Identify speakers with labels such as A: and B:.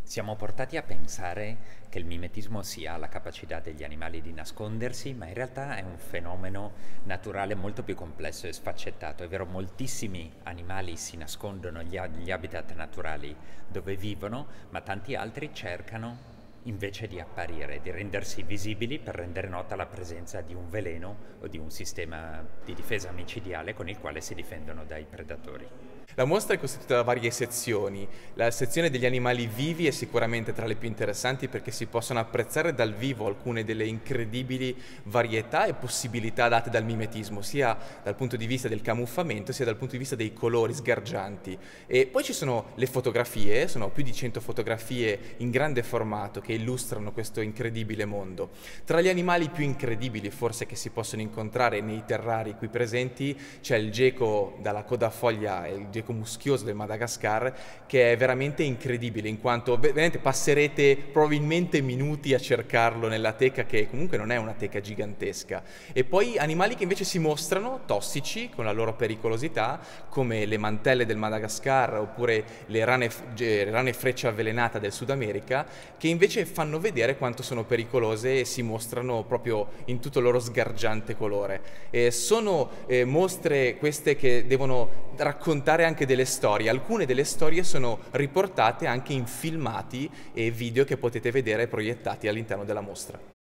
A: Siamo portati a pensare che il mimetismo sia la capacità degli animali di nascondersi, ma in realtà è un fenomeno naturale molto più complesso e sfaccettato. È vero, moltissimi animali si nascondono negli habitat naturali dove vivono, ma tanti altri cercano invece di apparire, di rendersi visibili per rendere nota la presenza di un veleno o di un sistema di difesa micidiale con il quale si difendono dai predatori.
B: La mostra è costituita da varie sezioni. La sezione degli animali vivi è sicuramente tra le più interessanti perché si possono apprezzare dal vivo alcune delle incredibili varietà e possibilità date dal mimetismo, sia dal punto di vista del camuffamento sia dal punto di vista dei colori sgargianti. E poi ci sono le fotografie, sono più di 100 fotografie in grande formato che illustrano questo incredibile mondo. Tra gli animali più incredibili forse che si possono incontrare nei terrari qui presenti c'è il geco dalla coda a foglia e il geco muschioso del Madagascar, che è veramente incredibile in quanto veramente passerete probabilmente minuti a cercarlo nella teca, che comunque non è una teca gigantesca. E poi animali che invece si mostrano tossici con la loro pericolosità, come le mantelle del Madagascar oppure le rane freccia avvelenata del Sud America, che invece fanno vedere quanto sono pericolose e si mostrano proprio in tutto il loro sgargiante colore. Sono mostre queste che devono raccontare anche delle storie. Alcune delle storie sono riportate anche in filmati e video che potete vedere proiettati all'interno della mostra.